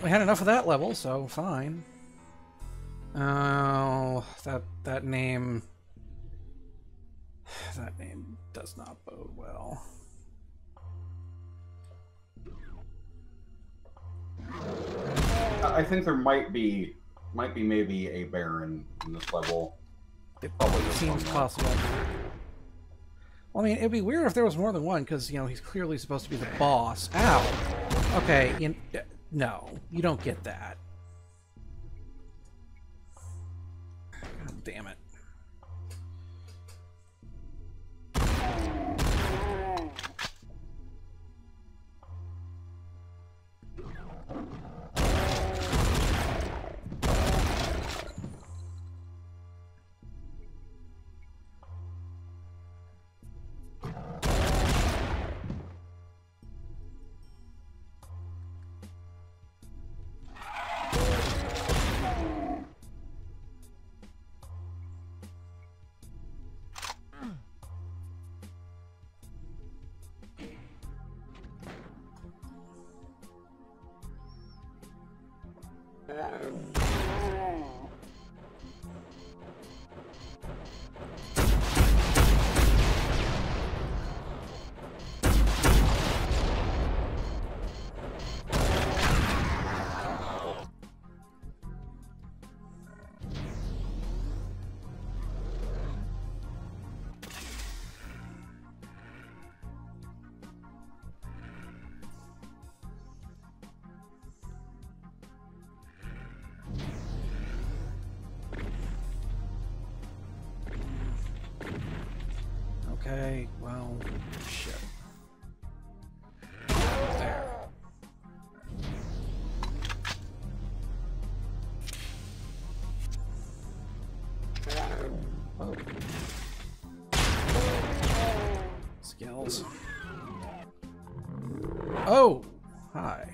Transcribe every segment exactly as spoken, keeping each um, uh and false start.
We had enough of that level, so fine. Oh, that that name... That name does not bode well. I think there might be, might be maybe a Baron in this level. It Probably this seems one, possible. Well, I mean, it'd be weird if there was more than one, because, you know, he's clearly supposed to be the boss. Ow! Okay, you, no, you don't get that. God damn it. Okay, well, shit. There. Oh. Skills. Oh! Hi.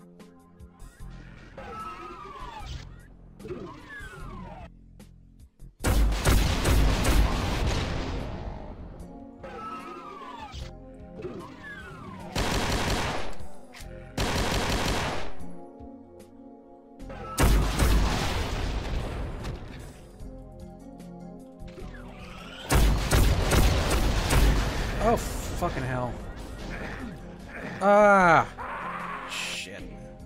Oh, fucking hell. Ah! Shit.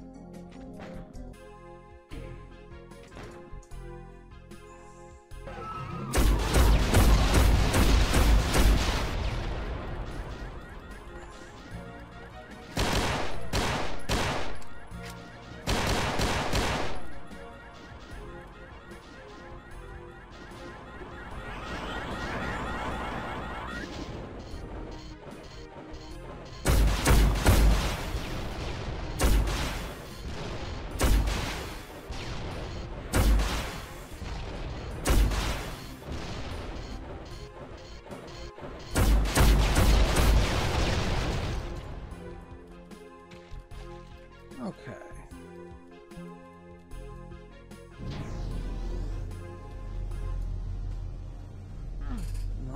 Okay. No.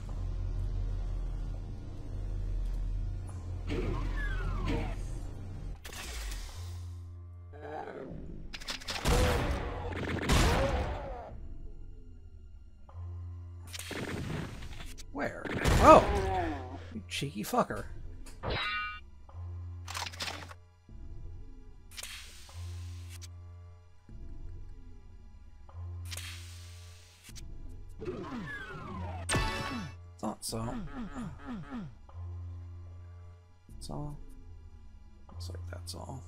Where? Oh! You cheeky fucker. Thought so. That's all. Looks like that's all.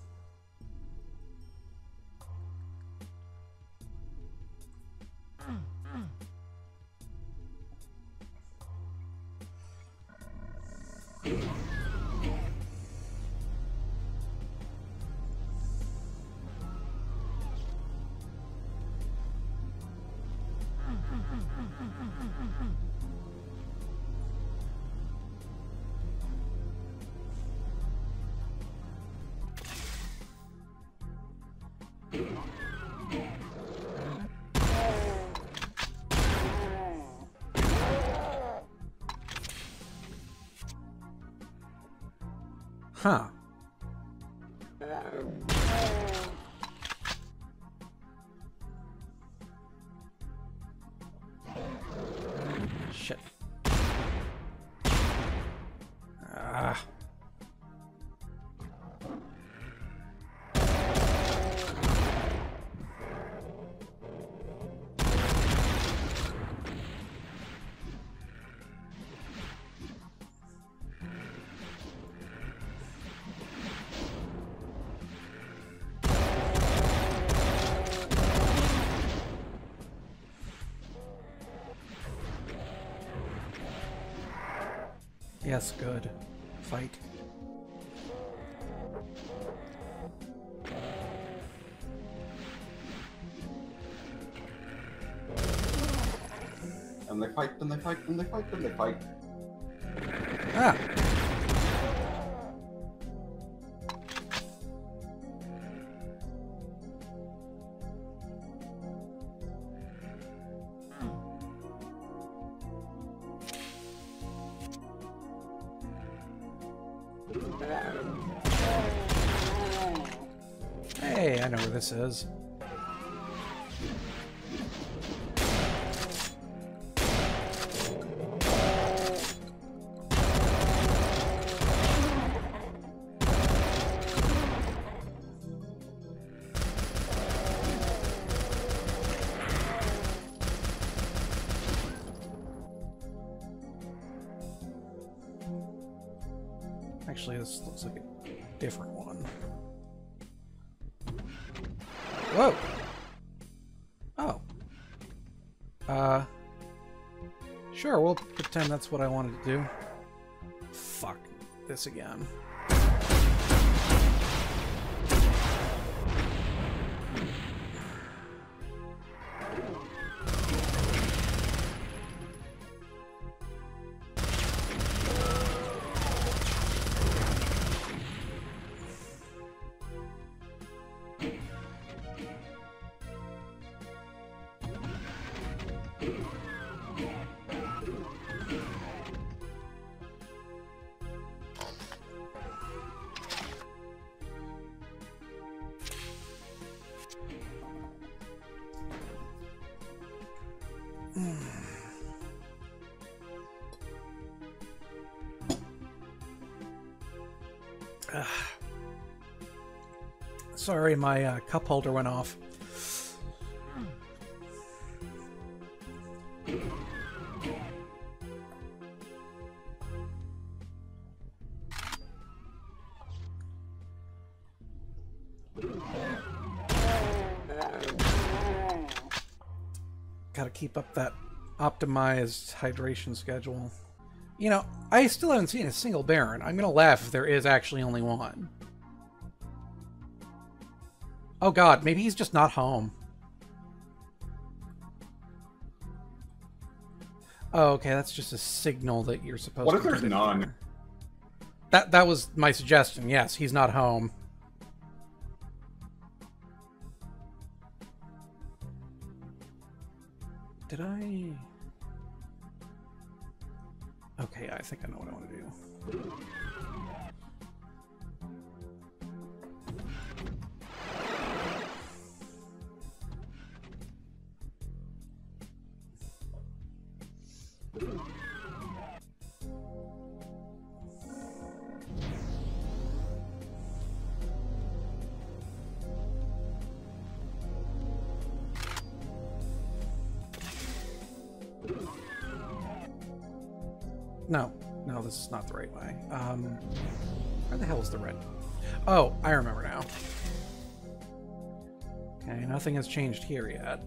Huh. Yes, good. Fight. And they fight, and they fight, and they fight, and they fight. Ah! Hey, I know where this is. Actually, this looks like a different one. Whoa! Oh. Uh... Sure, we'll pretend that's what I wanted to do. Fuck this again. Sorry, my uh, cup holder went off. Gotta keep up that optimized hydration schedule. You know, I still haven't seen a single Baron. I'm gonna laugh if there is actually only one. Oh god, maybe he's just not home. Oh, okay, that's just a signal that you're supposed What to... if there's none? That, that was my suggestion. Yes, he's not home. Did I... Okay, I think I know what I want to do. No, no, this is not the right way. Um, where the hell is the red? Oh, I remember now. Okay, nothing has changed here yet.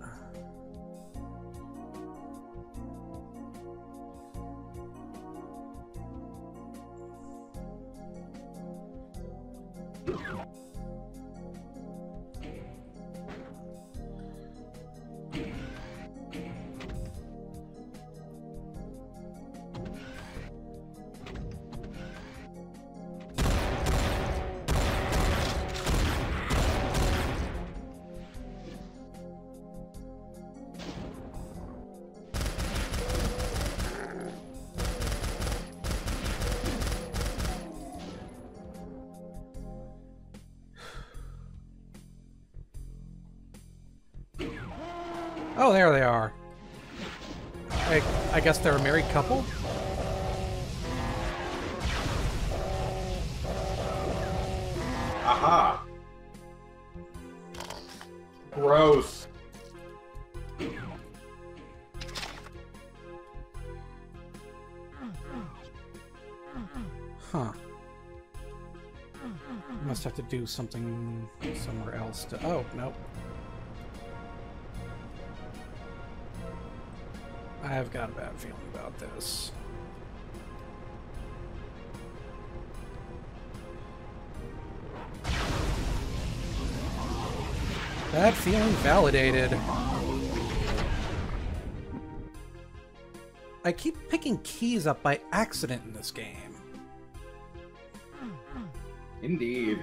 Oh, there they are. I, I guess they're a married couple? Aha! Gross. Huh. Must have to do something somewhere else to... Oh, nope. I've got a bad feeling about this. That feeling validated. I keep picking keys up by accident in this game. Indeed.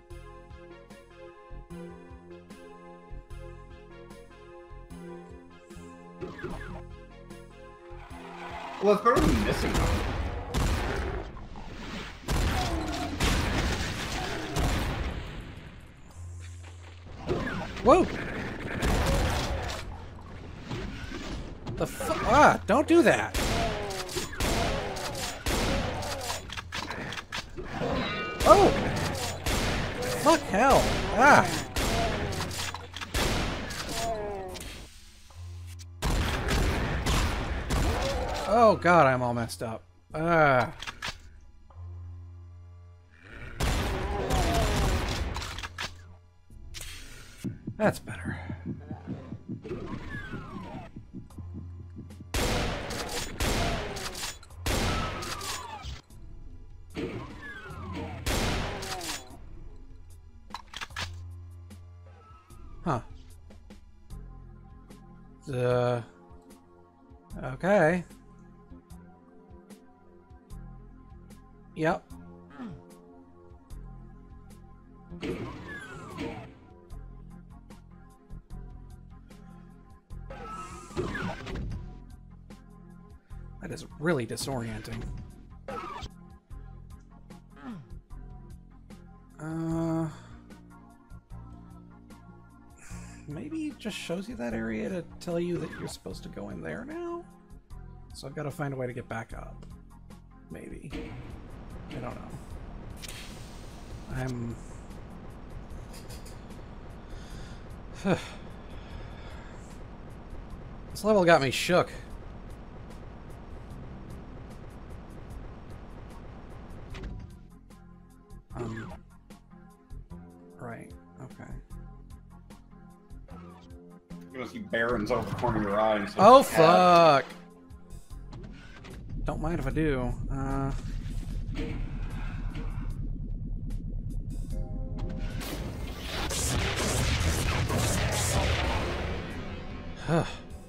Well, it's better than missing them. Whoa! The fu- Ah, don't do that! Oh! Fuck hell! Ah! Oh god, I'm all messed up. Ah. That's better. Huh. Uh. Okay. Yep. That is really disorienting. Uh, maybe it just shows you that area to tell you that you're supposed to go in there now? So I've got to find a way to get back up. Maybe. I don't know. I'm... This level got me shook. Um... Right, okay. You're gonna see barons over the corner of your eye. And say, Oh, fuck! Don't mind if I do. Uh... Huh.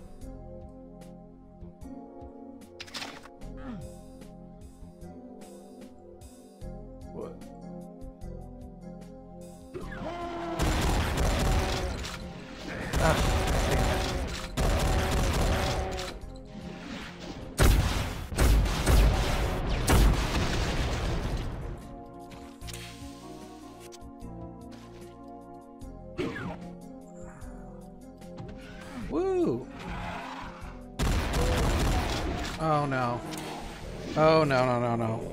What? Ah, woo! Oh no. Oh no, no, no, no.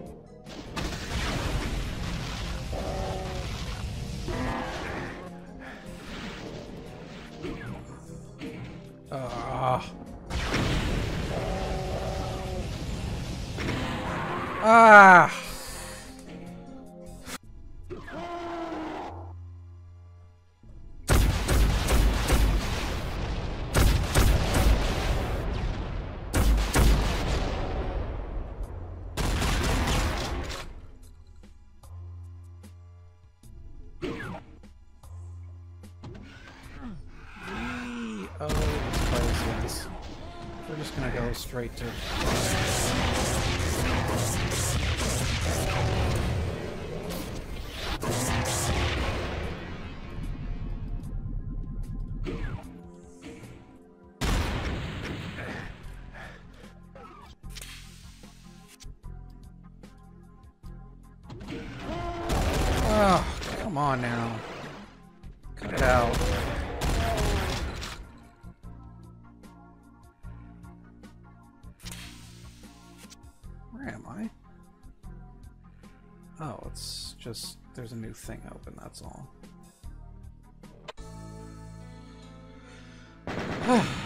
Ah. Ah. Oh, this place is. We're just gonna go straight to. Oh, come on now. Cut it out. Where am I? Oh, it's just, there's a new thing open, that's all.